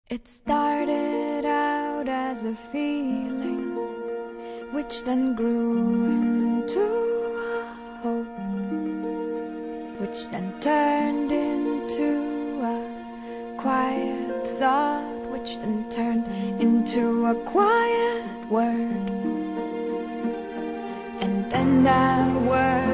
It started out as a feeling, which then grew into a hope, which then turned into a quiet thought, which then turned into a quiet word. And then that word